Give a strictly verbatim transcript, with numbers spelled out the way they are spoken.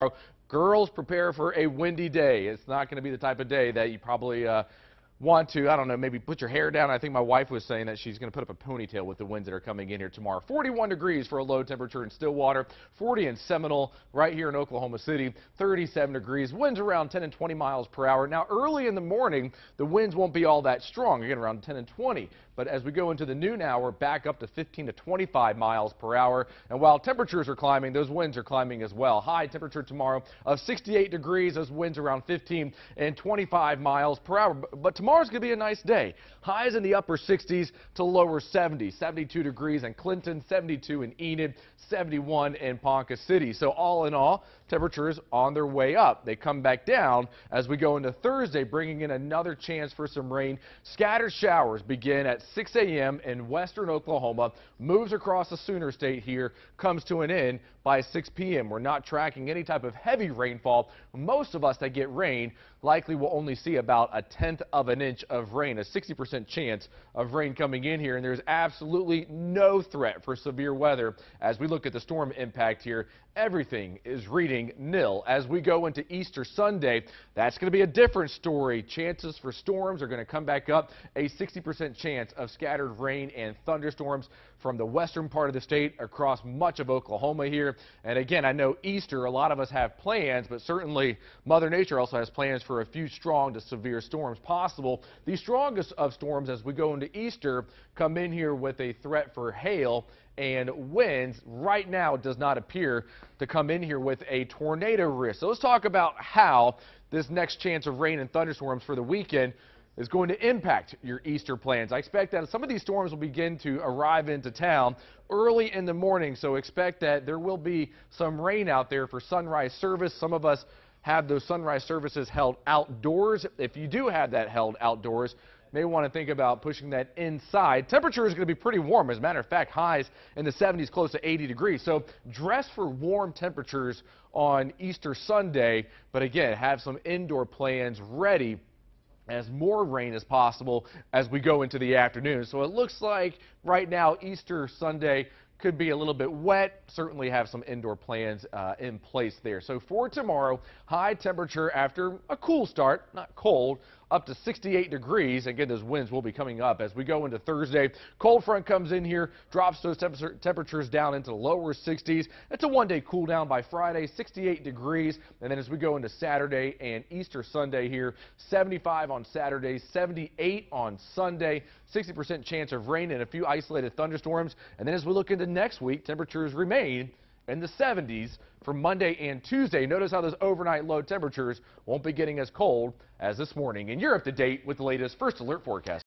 Girls, prepare for a windy day. It's not going to be the type of day that you probably uh, want to, I don't know, maybe put your hair down. I think my wife was saying that she's going to put up a ponytail with the winds that are coming in here tomorrow. forty-one degrees for a low temperature in Stillwater, forty in Seminole, right here in Oklahoma City, thirty-seven degrees, winds around ten and twenty miles per hour. Now, early in the morning, the winds won't be all that strong, again, around ten and twenty. But as we go into the noon hour, back up to fifteen to twenty-five miles per hour. And while temperatures are climbing, those winds are climbing as well. High temperature tomorrow of sixty-eight degrees, those winds around fifteen and twenty-five miles per hour. But tomorrow's going to be a nice day. Highs in the upper sixties to lower seventies. seventy-two degrees in Clinton, seventy-two in Enid, seventy-one in Ponca City. So all in all, temperatures on their way up. They come back down as we go into Thursday, bringing in another chance for some rain. Scattered showers begin at six A M in western Oklahoma, moves across the Sooner State here, comes to an end by six P M We're not tracking any type of heavy rainfall. Most of us that get rain likely will only see about a tenth of an inch of rain, a sixty percent chance of rain coming in here, and there's absolutely no threat for severe weather. As we look at the storm impact here, everything is reading nil. As we go into Easter Sunday, that's going to be a different story. Chances for storms are going to come back up, a sixty percent chance of scattered rain and thunderstorms from the western part of the state across much of Oklahoma here. And again, I know Easter, a lot of us have plans, but certainly Mother Nature also has plans for a few strong to severe storms possible. The strongest of storms as we go into Easter come in here with a threat for hail and winds. Right now, it does not appear to come in here with a tornado risk. So let's talk about how this next chance of rain and thunderstorms for the weekend is going to impact your Easter plans. I expect that some of these storms will begin to arrive into town early in the morning, so expect that there will be some rain out there for sunrise service. Some of us have those sunrise services held outdoors. If you do have that held outdoors, may want to think about pushing that inside. Temperature is going to be pretty warm. As a matter of fact, highs in the seventies, close to eighty degrees. So dress for warm temperatures on Easter Sunday, but again, have some indoor plans ready as more rain is possible as we go into the afternoon. So it looks like right now Easter Sunday could be a little bit wet. Certainly have some indoor plans uh, in place there. So for tomorrow, high temperature after a cool start, not cold, up to sixty-eight degrees. Again, those winds will be coming up as we go into Thursday. Cold front comes in here, drops those temperature, temperatures down into the lower sixties. It's a one-day cool down by Friday, sixty-eight degrees. And then as we go into Saturday and Easter Sunday here, seventy-five on Saturday, seventy-eight on Sunday, sixty percent chance of rain and a few isolated thunderstorms. And then as we look into next week, temperatures remain in the seventies for Monday and Tuesday. Notice how those overnight low temperatures won't be getting as cold as this morning. And you're up to date with the latest First Alert forecast.